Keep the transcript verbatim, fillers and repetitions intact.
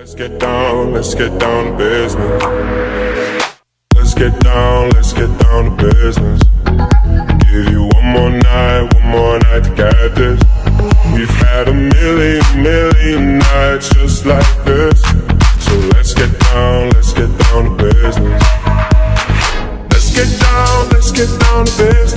Let's get down, let's get down to business. Let's get down, let's get down to business. Give you one more night, one more night to get this. We've had a million, million nights just like this. So let's get down, let's get down to business. Let's get down, let's get down to business.